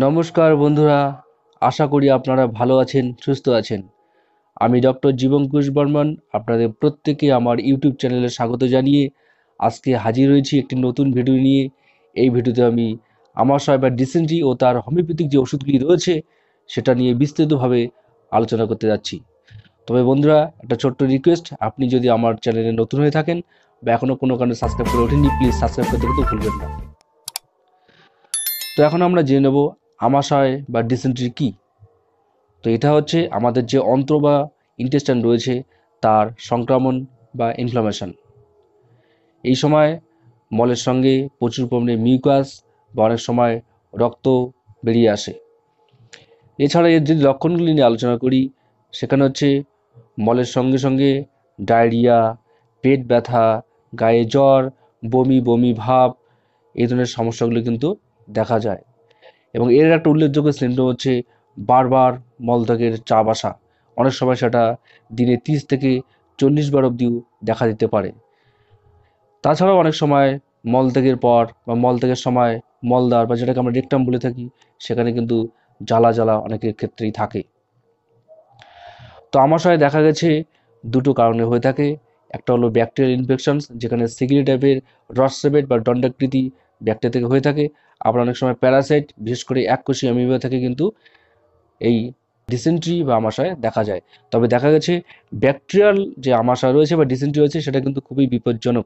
নমস্কার বন্ধুরা, আশা করি আপনারা ভালো আছেন, সুস্থ আছেন। আমি ডক্টর জীবঙ্কুশ বর্মন আপনাদের প্রত্যেকে আমার ইউটিউব চ্যানেলে স্বাগত জানিয়ে আজকে হাজির হয়েছি একটি নতুন ভিডিও নিয়ে। এই ভিডিওতে আমি আমাশয় বা ডিসেন্ট্রি ও তার হোমিওপ্যাথিক যে ওষুধগুলি রয়েছে সেটা নিয়ে বিস্তারিতভাবে আলোচনা করতে যাচ্ছি। তবে বন্ধুরা, একটা ছোট্ট রিকোয়েস্ট, আপনি যদি আমার চ্যানেলে নতুন হয়ে থাকেন বা এখনও কোনো কারণে সাবস্ক্রাইব করে ওঠেননি, প্লিজ সাবস্ক্রাইব করতে কিন্তু ভুলবেন না। তো এখন আমরা জেনে নেব আমাশয় বা ডিসেন্ট্রি কী। তো এটা হচ্ছে আমাদের যে অন্ত্র বা ইন্টেস্টাইন রয়েছে তার সংক্রমণ বা ইনফ্লামেশন। এই সময় মলের সঙ্গে প্রচুর পরিমাণে মিউকাস বা অনেক সময় রক্ত বেরিয়ে আসে। এছাড়া এর যদি লক্ষণগুলি নিয়ে আলোচনা করি, সেখানে হচ্ছে মলের সঙ্গে সঙ্গে ডায়রিয়া, পেট ব্যথা, গায়ে জ্বর, বমি বমি ভাব, এই ধরনের সমস্যাগুলি কিন্তু দেখা যায়। এবং এর একটা উল্লেখযোগ্য সিমটম হচ্ছে বারবার মলত্যাগের চাপ আসা। অনেক সময় সেটা দিনে 30 থেকে 40 বার অবধিও দেখা দিতে পারে। তাছাড়াও অনেক সময় মলত্যাগের পর বা মলত্যাগের সময় মলদ্বার বা যেটাকে আমরা রেকটাম বলে থাকি, সেখানে কিন্তু জ্বালা জ্বালা অনেকের ক্ষেত্রেই থাকে। তো আমাশয় দেখা গেছে দুটো কারণে হয়ে থাকে। একটা হলো ব্যাকটেরিয়াল ইনফেকশনস, যেখানে সিগারেট টাইপের রসসেবেট বা দণ্ডাকৃতি ব্যাকটেরিয়া থেকে হয়ে থাকে। আবার অনেক সময় প্যারাসাইট, বিশেষ করে এককোষী অ্যামিবা থেকে কিন্তু এই ডিসেন্ট্রি বা আমাশয় দেখা যায়। তবে দেখা গেছে ব্যাকটেরিয়াল যে আমাশয় রয়েছে বা ডিসেন্ট্রি রয়েছে সেটা কিন্তু খুবই বিপজ্জনক।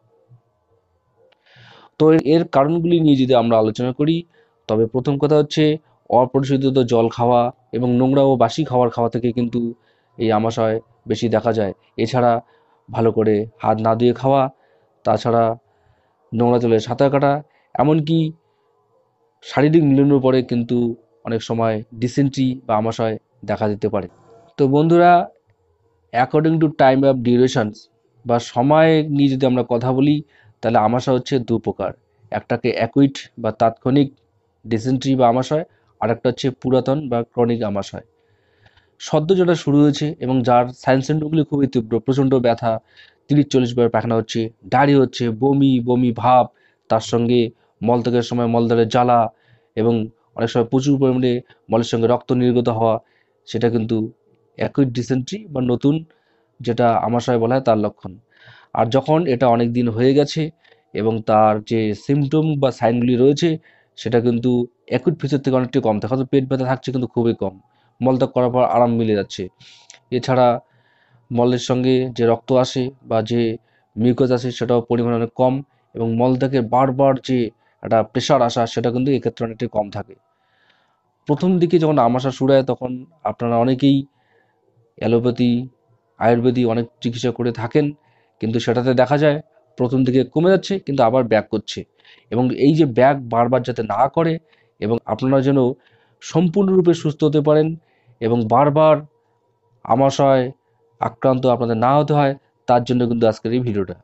তো এর কারণগুলি নিয়ে যদি আমরা আলোচনা করি, তবে প্রথম কথা হচ্ছে অপরিশোধিত জল খাওয়া এবং নোংরা ও বাসি খাবার খাওয়া থেকে কিন্তু এই আমাশয় বেশি দেখা যায়। এছাড়া ভালো করে হাত না ধুয়ে খাওয়া, তাছাড়া নোংরা জলে সাঁতার কাটা, এমনকি শারীরিক মিলনের পরে কিন্তু অনেক সময় ডিসেন্ট্রি বা আমাশয় দেখা দিতে পারে। তো বন্ধুরা, according to time of durations বা সময় নিয়ে যদি আমরা কথা বলি, তাহলে আমাশয় হচ্ছে দু প্রকার। একটাকে অ্যাকুইট বা তাৎক্ষণিক ডিসেন্ট্রি বা আমাশয়, আর একটা হচ্ছে পুরাতন বা ক্রনিক আমাশয়। সদ্য যেটা শুরু হয়েছে এবং যার সাইন সিম্পটমগুলি খুবই তীব্র, প্রচণ্ড ব্যথা, 30-40 বার পায়খানা হচ্ছে, ডায়রিয়া হচ্ছে, বমি বমি ভাব, তার সঙ্গে মলত্যাগের সময় মলদ্বারের জ্বালা এবং অনেক সময় প্রচুর পরিমাণে মলের সঙ্গে রক্ত নির্গত হওয়া, সেটা কিন্তু অ্যাকুইট ডিসেন্ট্রি বা নতুন যেটা আমাশয় বলা হয় তার লক্ষণ। আর যখন এটা অনেক দিন হয়ে গেছে এবং তার যে সিমটম বা সাইনগুলি রয়েছে সেটা কিন্তু অ্যাকুইট ফেজের থেকে অনেকটাই কম থাকে, হয়তো পেট ব্যথা থাকছে কিন্তু খুবই কম, মলত্যাগ করার পর আরাম মিলে যাচ্ছে। এছাড়া মলের সঙ্গে যে রক্ত আসে বা যে মিউকাস আসে সেটাও পরিমাণ অনেক কম, এবং মলত্যাগের বারবার যে একটা প্রেশার আসা সেটা কিন্তু এক্ষেত্রে অনেকটাই কম থাকে। প্রথম দিকে যখন আমাশা শুরু হয় তখন আপনারা অনেকেই অ্যালোপ্যাথি, আয়ুর্বেদিক অনেক চিকিৎসা করে থাকেন, কিন্তু সেটাতে দেখা যায় প্রথম দিকে কমে যাচ্ছে কিন্তু আবার ব্যাক করছে। এবং এই যে ব্যাক বারবার যাতে না করে এবং আপনারা যেন সম্পূর্ণরূপে সুস্থ হতে পারেন এবং বারবার আমাশয় আক্রান্ত আপনাদের না হতে হয়, তার জন্য কিন্তু আজকের এই ভিডিওটা।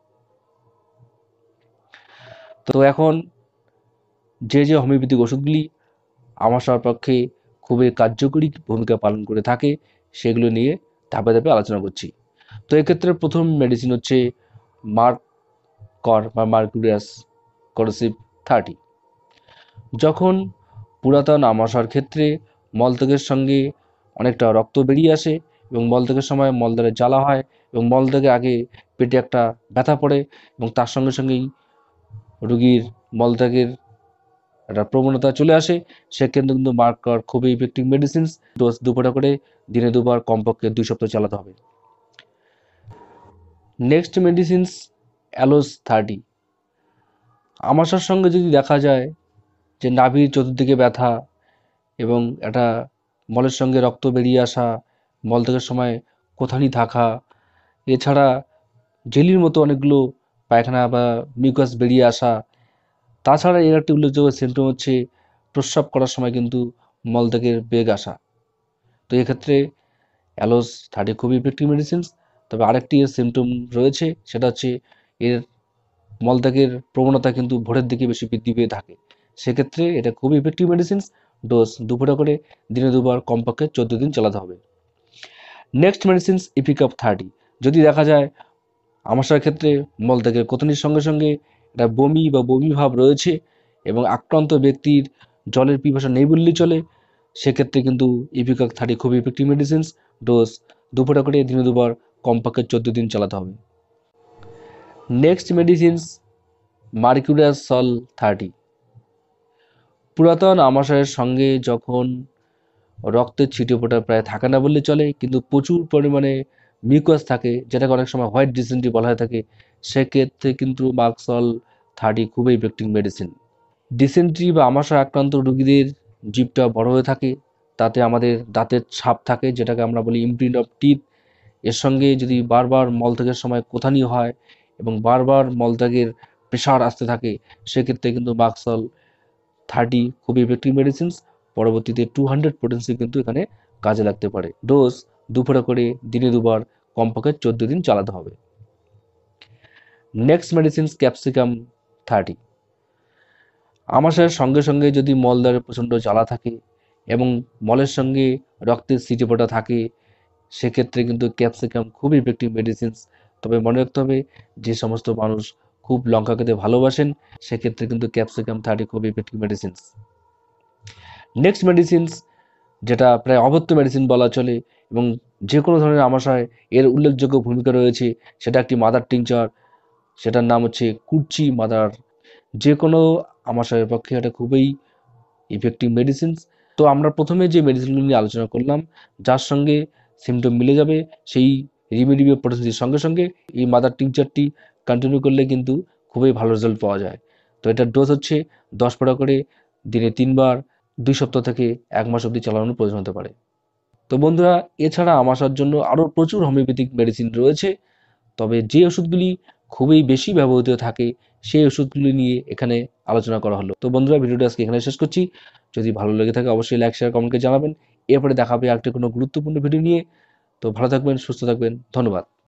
তো এখন যে হোমিওপ্যাথিক ওষুধগুলি আমাশার পক্ষে খুবই কার্যকরী ভূমিকা পালন করে থাকে সেগুলো নিয়ে ধাপে ধাপে আলোচনা করছি। তো এক্ষেত্রে প্রথম মেডিসিন হচ্ছে মার্কর বা মার্কুরিয়াস করোসিভ 30। যখন পুরাতন আমাশার ক্ষেত্রে মলত্যাগের সঙ্গে অনেকটা রক্ত বেরিয়ে আসে এবং মলত্যাগের সময় মলদ্বারে জ্বালা হয় এবং মলত্যাগে আগে পেটে একটা ব্যথা পড়ে এবং তার সঙ্গে সঙ্গেই রুগীর মলত্যাগের একটা প্রবণতা চলে আসে, সেক্ষেত্রে কিন্তু মার্কর খুবই ইফেক্টিভ মেডিসিনস। ডোজ 2 ফোঁটা করে দিনে 2 বার কমপক্ষে 2 সপ্তাহ চালাতে হবে। Next medicines allows 30। আমাশার সঙ্গে যদি দেখা যায় যে নাভির চতুর্দিকে ব্যথা এবং একটা মলের সঙ্গে রক্ত বেরিয়ে আসা, মলত্যাগের সময় কোথানি থাকা, এছাড়া জেলির মতো অনেকগুলো পায়খানা বা মিউকাস বেরিয়ে আসা, তাছাড়া এর একটি উল্লেখযোগ্য সিমটম হচ্ছে প্রস্রাব করার সময় কিন্তু মলত্যাগের বেগ আসা। তো এক্ষেত্রে অ্যালোস 30 খুবই ইফেক্টিভ মেডিসিনস। তবে আরেকটি এর সিমটম রয়েছে, সেটা হচ্ছে এর মলত্যাগের প্রবণতা কিন্তু ভোরের দিকে বেশি বৃদ্ধি পেয়ে থাকে, সেক্ষেত্রে এটা খুবই ইফেক্টিভ মেডিসিনস। ডোজ 2 ফোঁটা করে দিনে 2 বার কমপক্ষে 14 দিন চালাতে হবে। Next medicines ipecac 30। যদি দেখা যায় আমাশার ক্ষেত্রে মলত্যাগের কোথানির সঙ্গে সঙ্গে একটা বমি বা বমি ভাব রয়েছে এবং আক্রান্ত ব্যক্তির জলের পিপাসা নেই বললেই চলে, সেক্ষেত্রে কিন্তু ইপিকাক 30 খুবই ইফেক্টিভ মেডিসিনস। ডোজ 2 ফোঁটা করে দিনে 2 বার, কমপক্ষে 14 দিন চালাতে হবে। Next medicines mercurius sol 30। পুরাতন আমাশয়ের সঙ্গে যখন রক্তের ছিটেফোঁটা প্রায় থাকে না বললে চলে, কিন্তু প্রচুর পরিমাণে মিউকাস থাকে, যেটাকে অনেক সময় হোয়াইট ডিসেন্ট্রি বলা হয়ে থাকে, সেক্ষেত্রে কিন্তু মার্কসল 30 খুবই ইফেক্টিভ মেডিসিন। ডিসেন্ট্রি বা আমাশয় আক্রান্ত রোগীদের জিভটা বড় হয়ে থাকে, তাতে আমাদের দাঁতের ছাপ থাকে, যেটাকে আমরা বলি ইমপ্রিন্ট অফ টিথ। এর সঙ্গে যদি বারবার মলত্যাগের সময় কোথানি হয় এবং বারবার মলত্যাগের প্রেশার আসতে থাকে, সেক্ষেত্রে কিন্তু মার্কসল 30 খুবই ইফেক্টিভ মেডিসিনস। পরবর্তীতে 200 পোটেন্সি কিন্তু এখানে কাজে লাগতে পারে। ডোজ 2 ফোঁটা করে দিনে 2 বার, কমপক্ষে 14 দিন চালাতে হবে। Next medicines capsicum 30। আমাশয়ের সঙ্গে সঙ্গে যদি মলদ্বারে প্রচণ্ড জ্বালা থাকে এবং মলের সঙ্গে রক্তের ছিটেফোঁটা থাকে, সেক্ষেত্রে কিন্তু ক্যাপসিকাম খুবই ইফেক্টিভ মেডিসিনস। তবে মনে রাখতে হবে, যে সমস্ত মানুষ খুব লঙ্কা খেতে ভালোবাসেন, সেক্ষেত্রে কিন্তু ক্যাপসিকাম 30 খুবই ইফেক্টিভ মেডিসিনস। নেক্সট মেডিসিনস যেটা প্রায় অভত্য মেডিসিন বলা চলে এবং যে কোনো ধরনের আমাশয় এর উল্লেখযোগ্য ভূমিকা রয়েছে, সেটা একটি মাদার টিংচার, সেটার নাম হচ্ছে কুর্চি মাদার। যে কোনো আমাশয়ের পক্ষে এটা খুবই ইফেক্টিভ মেডিসিনস। তো আমরা প্রথমে যে মেডিসিনগুলো নিয়ে আলোচনা করলাম, যার সঙ্গে সিমটম মিলে যাবে, সেই রিমেডিয়েবল পটেন্সির সঙ্গে সঙ্গে এই মাদার টিংচারটি কন্টিনিউ করলে কিন্তু খুবই ভালো রেজাল্ট পাওয়া যায়। তো এটার ডোজ হচ্ছে 10 ফোঁটা করে দিনে 3 বার, 2 সপ্তাহ থেকে 1 মাস অবধি চালানোর প্রয়োজন হতে পারে। তো বন্ধুরা, এছাড়া আমাশার জন্য আরও প্রচুর হোমিওপ্যাথিক মেডিসিন রয়েছে, তবে যে ওষুধগুলি খুবই বেশি ব্যবহৃত থাকে, সেই ওষুধগুলি নিয়ে এখানে আলোচনা করা হলো। তো বন্ধুরা, ভিডিওটা আজকে এখানে শেষ করছি। যদি ভালো লেগে থাকে অবশ্যই লাইক, শেয়ার, কমেন্টে জানাবেন। এরপরে দেখা হবে আরেকটা কোনো গুরুত্বপূর্ণ ভিডিও নিয়ে। তো ভালো থাকবেন, সুস্থ থাকবেন, ধন্যবাদ।